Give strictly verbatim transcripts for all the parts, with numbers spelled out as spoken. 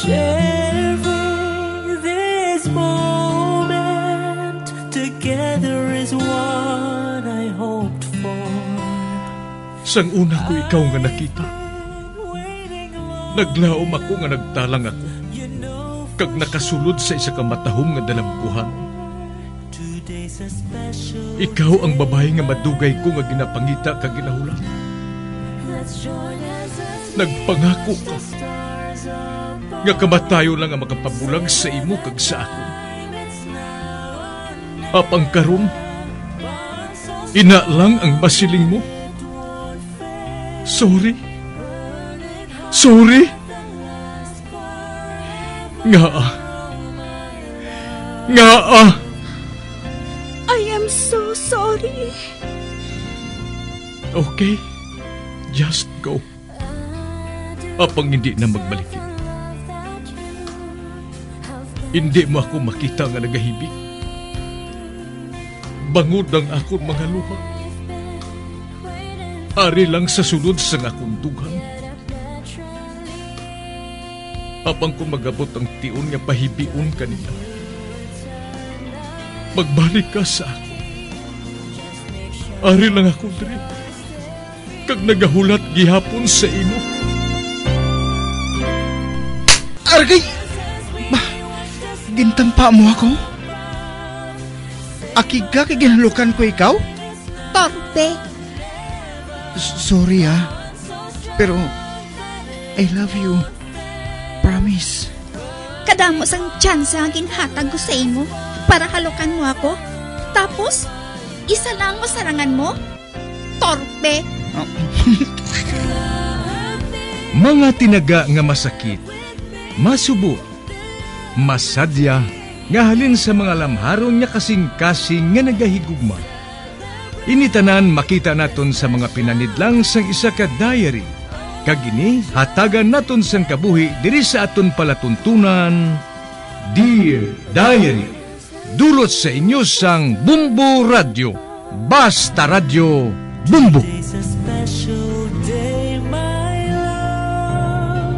Sharing this moment together is what I hoped for. Sang una ko ikaw nga nakita, naglaom ako nga nagtalang ako, kag nakasulod sa isa ka matahom nga dalangguhan. Ikaw ang babae nga madugay ko nga ginapangita kag ginahulan. Nagpangako ka nga kamatayo lang ang makapabulag sa imo kag sa ako. Apang karon, ina lang ang masiling mo. Sorry. Sorry. Nga ah. Nga ah. I am so sorry. Okay. Just go. Apang hindi na magbalikin. Hindi mo ako makita nga nagahibig. Bangod ang akong mga luha. Ari lang sa sulod sa akong dughan. Apang kung magabot ang tiun nga pahibiun kanila, magbalik ka sa ako. Ari lang ako diri, kag nagahulat gihapon sa imo. Argay! Bah, gintampa mo ako? Akig ka kay ginalukan ko ikaw? Torpe. Sorry ah, pero I love you. Promise. Kadamo sang chance ang ginhatag ko sa imo para halukan mo ako. Tapos, isa lang mo sarangan mo? Torpe. Oh. Mga tinaga nga masakit, masubo, masadya, nga halin sa mga lamharon niya kasing-kasing nga nagahigugma. Initanan makita naton sa mga pinanidlang sang isa ka diary. Kagini, hatagan naton sang kabuhi diri sa aton palatuntunan. Dear Diary, dulot sa inyo sang Bumbo Radio. Basta Radio Bumbo. Today's a special day, my love.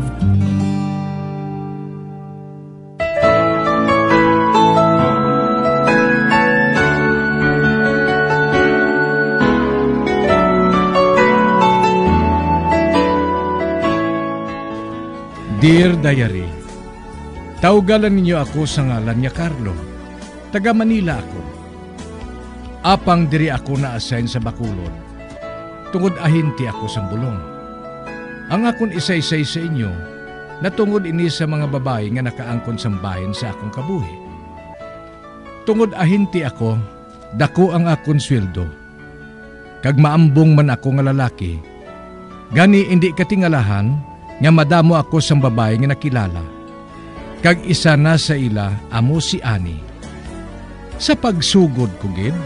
Dear Diary, tawgalan ninyo ako sa ngalan niya Carlo. Taga Manila ako. Apang diri ako na-assign sa Bacolod. Tungod ahinti ako sa bulong. Ang akon isa-isay sa inyo, natungod ini sa mga babae nga nakaangkon sa bahin sa akong kabuhi. Tungod ahinti ako, dako ang akon sweldo. Kag maambong man ako nga lalaki, gani hindi katingalahan nga madamo ako sang babae nga nakilala. Kag isa na sa ila amo si Ani. Sa pagsugod ko gid,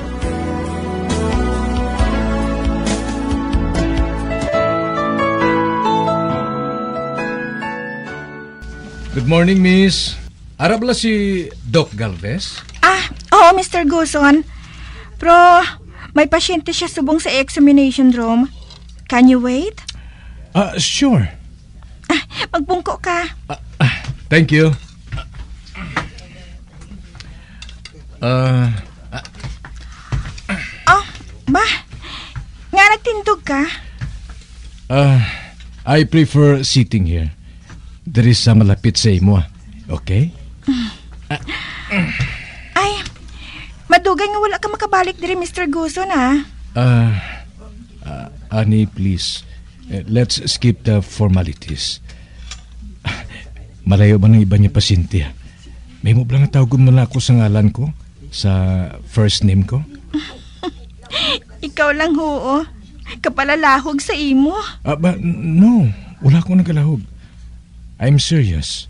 good morning, miss. Arabla si Doc Galvez? Ah, oo, Mister Guson. Pero may pasyente siya subong sa examination room. Can you wait? Ah, uh, sure. Ah, magbungko ka. Uh, uh, thank you. Uh, uh, oh, ba? Nga nagtindog ka? Uh, I prefer sitting here. There is sa malapit sa imo, okay? Uh, Ay, madugay nga wala ka makabalik diri, Mister Guson, ha? Uh, uh, Annie, please. Uh, let's skip the formalities. Malayo ba ng iba niya pasyente? May mo blang tawagon mo na ako sa ngalan ko? Sa first name ko? Ikaw lang, hoo. Kapalalahog sa imo. Uh, but no, wala akong nagalahog. I'm serious.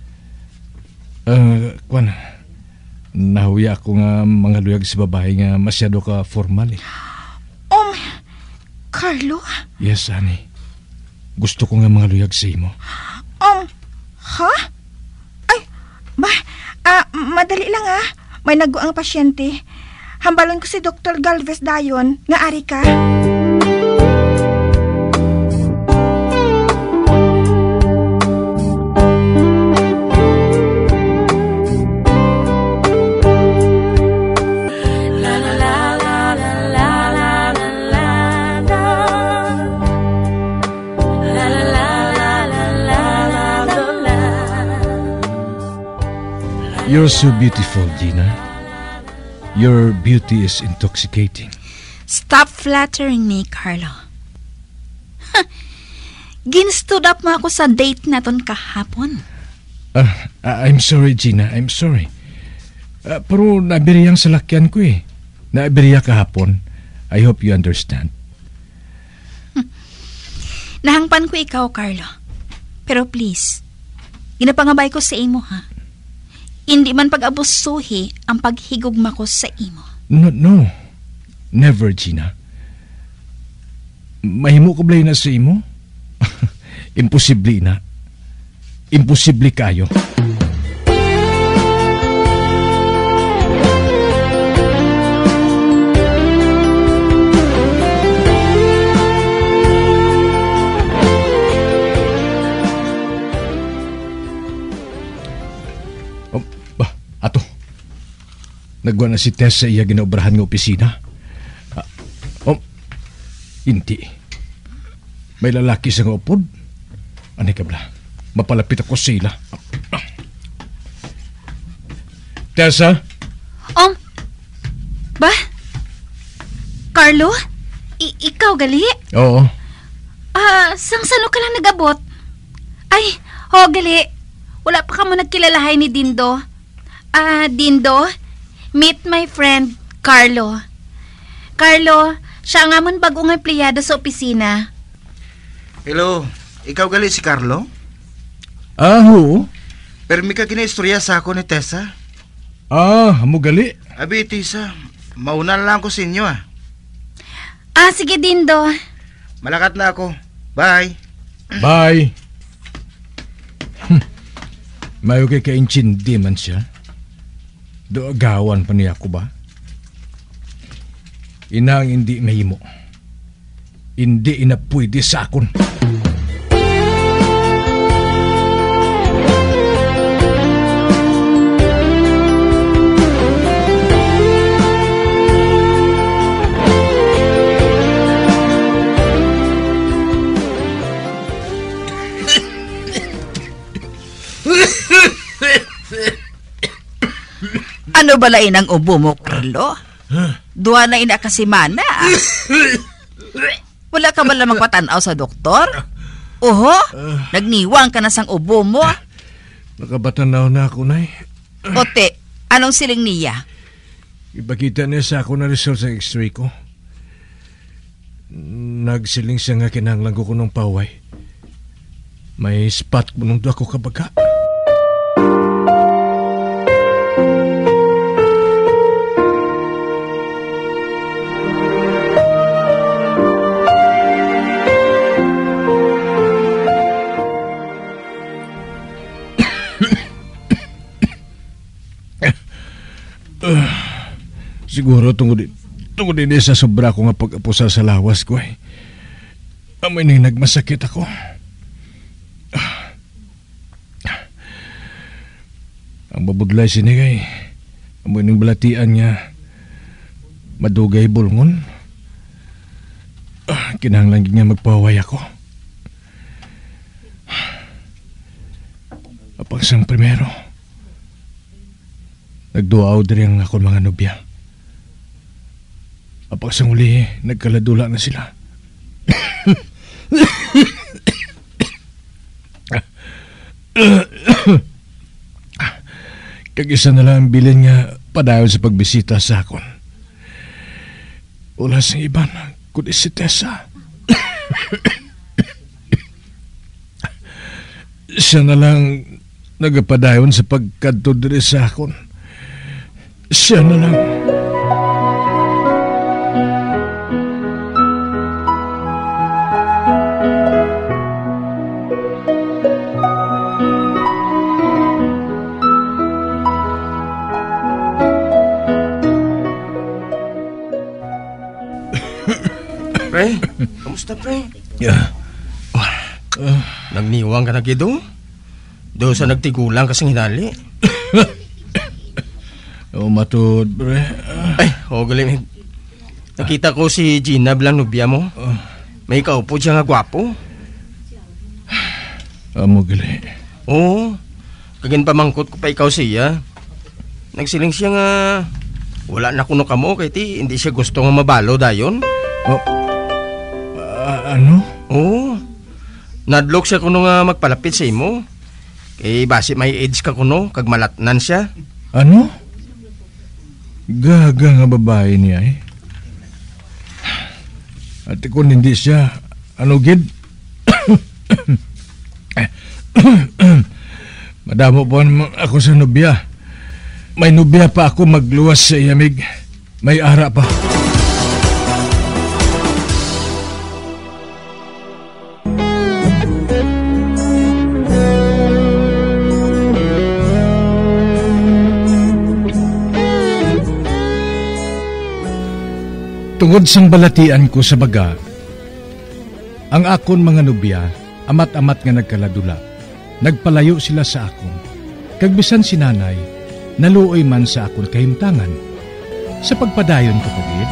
Uh, kwan, nahuya ako nga mga luyag sa babae nga masyado ka formal eh. Um, Carlo? Yes, Annie. Gusto ko nga mga luyag sa imo. Um, ha? Ay, ba, ah, madali lang ah. May nago ang pasyente. Hambalon ko si Doctor Galvez dayon, nga ari ka. You're so beautiful, Gina. Your beauty is intoxicating. Stop flattering me, Carlo. Ginstood up mo ako sa date naton kahapon. Uh, I'm sorry, Gina. I'm sorry. Uh, pero nabiriyang salakyan ko eh. Nabiriya kahapon. I hope you understand. Nahangpan ko ikaw, Carlo. Pero please, ginapangabay ko sa imo, ha? Hindi man pag-abusuhi ang paghigugma ko sa imo. No, no. Never, Gina. Mahimo ko blay na sa imo? Imposible na. Imposible kayo. Oh, bah, ato. Nagwa na si Tess sa iya ginaobrahan ng opisina. Ah, oh, hindi. May lalaki sa nga upod. Anay ka bla? Mapalapit ako sila. Tessa? Um, ba? Carlo? I- ikaw gali? Oo. Ah, sang sano ka lang nagabot? Ay, ho gali. Wala pa ka mo nagkilalahay ni Dindo. Ah, Dindo, meet my friend, Carlo. Carlo, siya nga mon bagong empleyado sa opisina. Hello, ikaw gali si Carlo? Ah, oo. Pero may ka ginaistorya sa ako ni Tessa. Ah, mo gali. Abi, Tessa, mauna na lang ko sa inyo ah. Ah, sige Dindo. Malakat na ako. Bye. Bye. Hm. Mayo kay kaintindi man siya. Doagawan pa niya ako ba? Inang hindi mahimo. Hindi ina pwede sa akon. Ano balain ang ubo mo, Carlo? Duha na ina kasimana. Wala ka ba lang magpatanaw sa doktor? Oho, nagniwang ka na sang ubo mo. Nakabatanaw na ako, nay. Ote, anong siling niya? Ipakita niya sa ako na result sa x-ray ko. Nagsiling siya nga kinahanglan ko kunong paway. May spot ko nung doon ako kabaga. Uh, siguro tungod tungod din sa sobra ko nga pag-apusa sa lawas ko eh. Amoy nang nagmasakit ako. Uh, ang babudlay sinigay. Amoy nang balatian niya. Madugay bulngon. Uh, kinahanglan niya magpaway ako. Apang sang primero. Nagduaw din ang akong mga nobya. Apag sa uli, nagkaladula na sila. Kag-isa na lang ang bilin nga padayon sa pagbisita sa akon. Wala sa iban, kundi si Tessa. Siya na lang nagapadayon sa pagkadto diri sa akon. Siya na lang. Pre, kamusta pre? Yeah. Uh, Nagniwang ka na gido? Do sa nagtigulang kasing hinali. O matod, bre. Uh, Ay, oh galing. Nakita ko si Gina bilang nobya mo. uh, May kaupo siya nga gwapo. Amo gali. Oo. Kagin pamangkot ko pa ikaw siya. Nagsiling siya nga wala na kuno kamo kay ti hindi siya gusto nga mabalo dayon. Oh, ah, ano? Oo. Nadlok siya kuno nga magpalapit sa imo. Kay base may age ka kuno kag malatnan siya. Ano? Gaga nga babae niya eh. At kung hindi siya, ano gid? Madamo po ako sa nobya. May nobya pa ako magluwas sa iyamig. May ara pa. Tungod sang balatian ko sa baga, ang akon mga nobya, amat-amat nga nagkaladula, nagpalayo sila sa akon. Kagbisan si nanay, naluoy man sa akon kahimtangan. Sa pagpadayon ko pagid,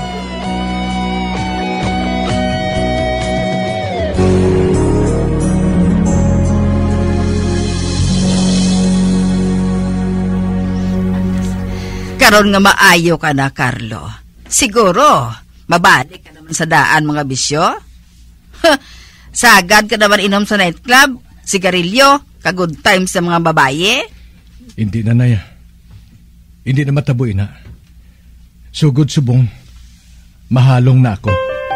Karon nga maayo ka na, Carlo. Siguro, mabalik ka naman sa daan mga bisyo? Sagad ka naman inom sa nightclub, sigarilyo, ka-good times sa mga babaye? hindi na naya. Hindi na mataboy na. Sugod subong, mahalong na ako.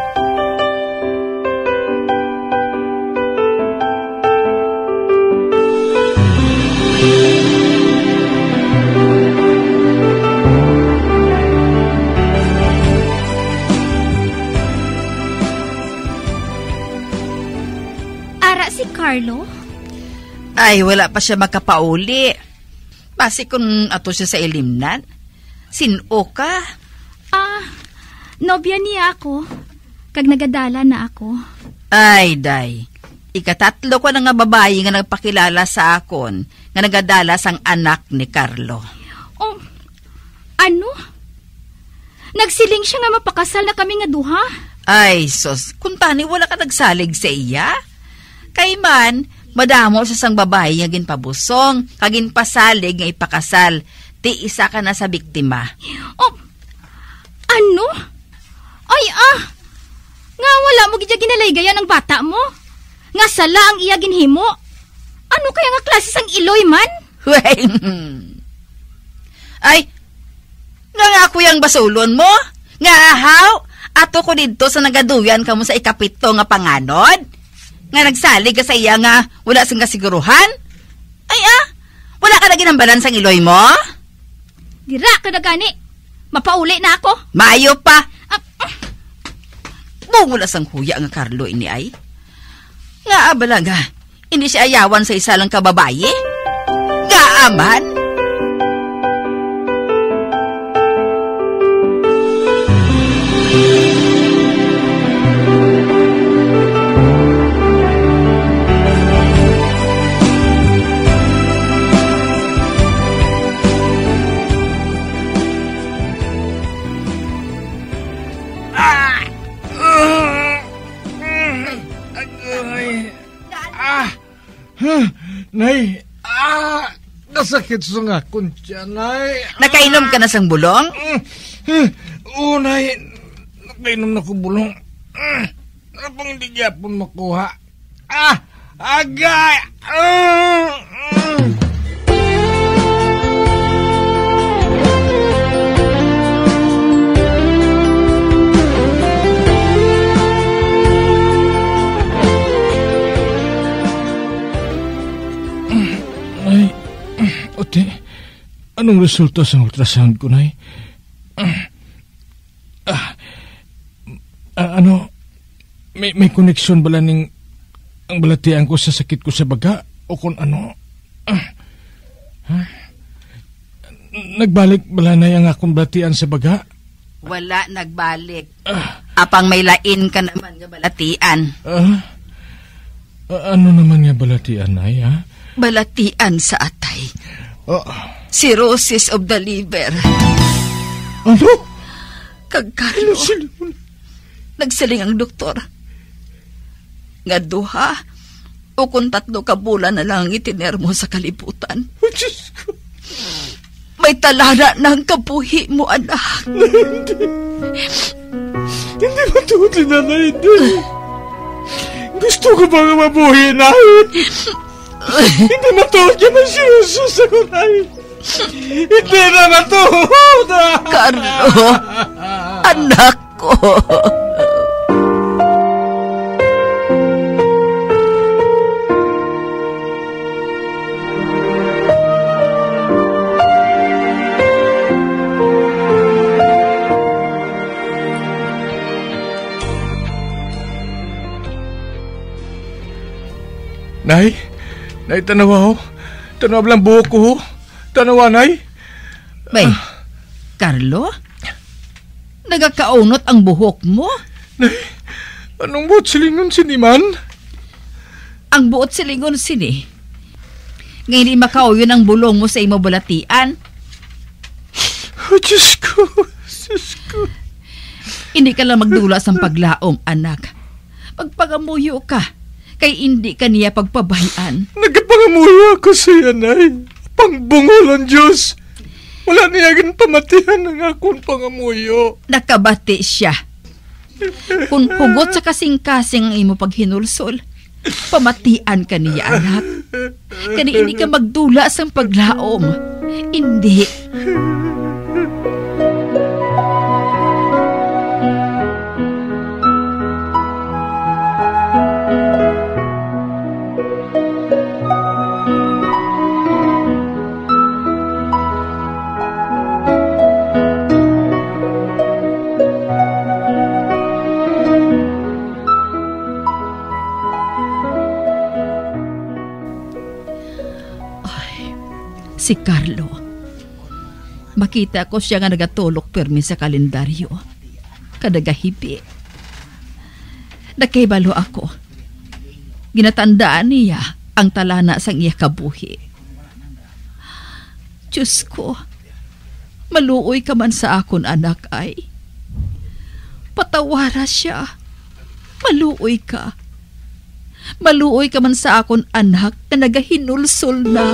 Carlo? Ay, wala pa siya makapauli. Basi kung ato siya sa ilimnan. Sino ka? Ah, nobya niya ako. Kag nagadala na ako. Ay, day. Ikatatlo ko na nga babae nga nagpakilala sa akon nga nagadala sang anak ni Carlo. Oh, ano? Nagsiling siya nga mapakasal na kami nga duha? Ay, sos, kung tani wala ka nagsalig sa iya? Kay man, madamo sa sang babae nga ginpabusong, kagin pasalig nga ipakasal, ti isa ka na sa biktima. Oh, ano? Ay ah, nga wala mo gidya ginalaygaya ng bata mo? Nga sala ang iya ginhimo? Ano kaya nga klase sang iloy man? Ay, nga nga ako yung basulon mo? Nga ahaw, ato ko dito sa nagaduyan ka mo sa ikapito nga panganod? Nga nagsalig ka sa iya nga wala sang kasiguruhan? Ay ah, wala ka na ginambalan sang iloy mo? Dira ka na gani. Mapauli na ako. Maayo pa. Ah, ah. Bumula sang huya nga Carlo ini ay. Nga abala nga, hindi siya ayawan sa isa lang kababaye? Nga aman? Nay, ah, nasakit sa nga kunsya, Nay. Nakainom ka na sang bulong? Oo, Nay. Nakainom na ko bulong. Ano pang hindi gyapon makuha? Ah, agay! Ah, ah. Ote, anong resulta sa ultrasound ko, Nay? Ah, ah, ano, may, may koneksyon bala ning ang balatian ko sa sakit ko sa baga? O kung ano? Ah, ah, nagbalik bala na yung akong balatian sa baga? Wala nagbalik. Ah, Apang may lain ka naman nga balatian. ah, ah, ano naman nga balatian, Nay, ha? Balatian sa atay. Oh, Cirrhosis of the liver. ano? Kag Carlo, nagsiling ang doktor. Nga duha, o kung tatlo ka bulan na lang ang itiner mo sa kalibutan. Oh, Diyos ko. May talana ng kabuhi mo, anak. Hindi matuti na na hindi. Gusto ko pa nga mabuhi na. Hindi matuti ka na sinusus ako na. Hindi na matuti. Carlo, anak ko. Nay, nay, tanawa ho. Tanawa lang buhok ko ho. Tanawa, nay. Bay, Carlo? Nagakaunot ang buhok mo? Nay, anong buot silingon siniman? Ang buot silingon sini. Ngayon di makauyon ang bulong mo sa imo balatian. Oh, Diyos ko. Diyos ko. Hindi ka lang magdula sa paglaom, anak. Magpagamuyo ka. Kay hindi ka niya pagpabayaan. Nagpangamuyo ako sa iya, nay. Pangbungol ang Diyos. Wala niya gin pamatihan ng akong pangamuyo. Nakabati siya. Kung hugot sa kasing-kasing ang imo paghinulsol, pamatian ka niya, anak. Kani hindi ka magdula sa paglaom. Hindi. Si Carlo. Makita ko siya nga nagatulok permi sa kalendaryo. Kadagahibi. Nakaibalo ako. Ginatandaan niya ang talana sang iya kabuhi. Diyos ko, maluoy ka man sa akon, anak ay. Patawara siya. Maluoy ka. Maluoy ka man sa akon, anak, na nagahinulsol na.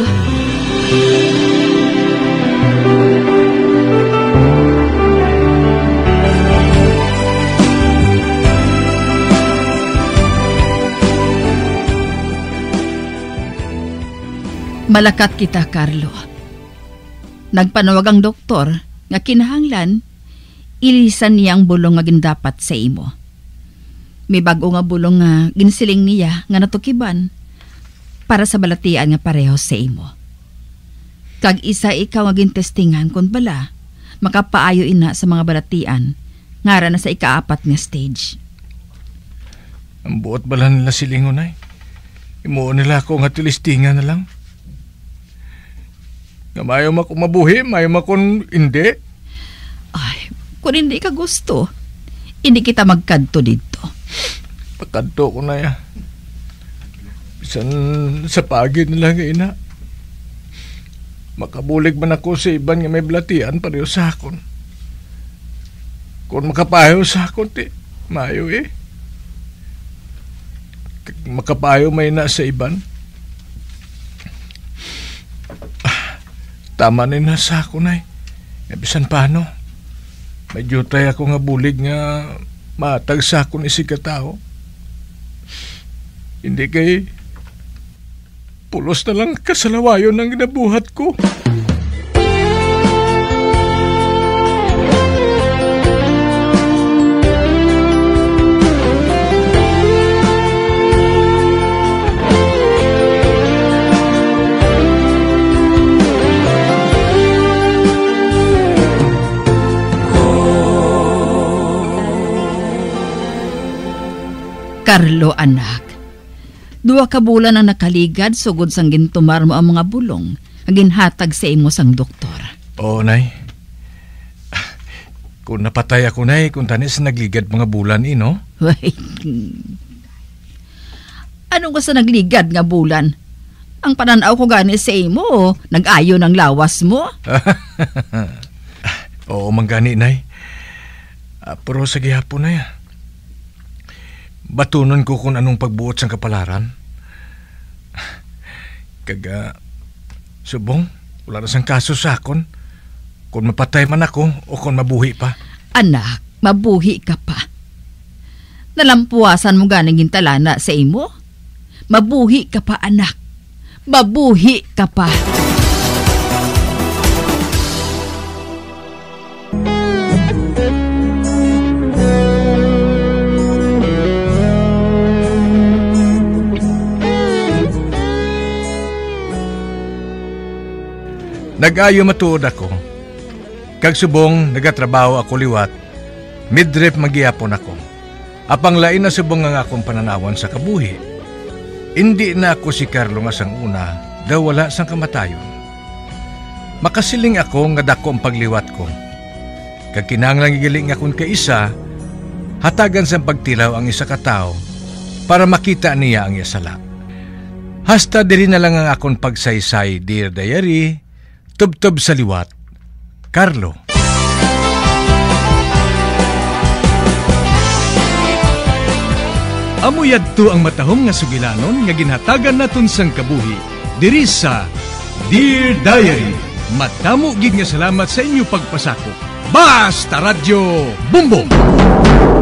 Malakat kita, Carlo. Nagpanawag ang doktor nga kinahanglan ilisan niyang bulong nga gindapat sa imo. May bago nga bulong nga ginsiling niya nga natukiban para sa balatian nga pareho sa imo. Kag isa ikaw nga gintestingan kun bala makapaayo ina sa mga balatian ngara na sa ikaapat nga stage. Ang buot bala nila silingon ay. Imuon nila ako nga tilistingan na lang. Nga mayo makong mabuhi, mayo makong hindi. Ay, kung hindi ka gusto, hindi kita magkadto dito. Pagkadto ko na ya. Bisan sa pagid nila nga ina. Makabulig man ako sa iban nga may balatian pareho sa akon. Kung makapayo sa akon, ti, mayo eh. Makapayo may na sa iban. Tama na na sa ako na eh. Bisan paano? Medyo tayo ako nga bulig nga matag sa ako ni si katao. Hindi kay pulos na lang kasalawayon ng ginabuhat ko. Carlo, anak. Duwa ka bulan ang nakaligad sugod sang gintumar mo ang mga bulong ang ginhatag sa imo sang doktor. Oo, nay. Kung napatay ako, nay, kung tanis nagligad mga bulan, eh, no? Wait. Anong ka sa nagligad nga bulan? Ang pananaw ko gani sa imo, nag-ayo ng lawas mo? Oo, manggani, nay. Uh, pero sa gihapon na yan. Batunon ko kung anong pagbuot sa kapalaran. Kaga, subong, wala na sang kaso sa akon. Kung mapatay man ako o kung mabuhi pa. Anak, mabuhi ka pa. Nalampuasan mo ganang gintalana sa imo? Mabuhi ka pa, anak. Mabuhi ka pa. Nag-ayo matuod ako. Kag subong nagatrabaho ako liwat, midrip magyapon ako. Apang lain na subong nga akong pananawan sa kabuhi. Hindi na ako si Carlo nga sang una, daw wala sang kamatayon. Makasiling ako nga dako ang pagliwat ko. Kag kinahanglan gigiling akong kaisa, hatagan sang pagtilaw ang isa ka tao para makita niya ang yasala. Hasta diri na lang ang akong pagsaysay, Dear Diary, tubtob sa liwat, Carlo. Amuyad to ang matahom nga sugilanon nga ginhatagan naton sang kabuhi. Diri sa Dear Diary, matamo gid nga salamat sa inyo pagpasakop. Basta Radyo Bumbong!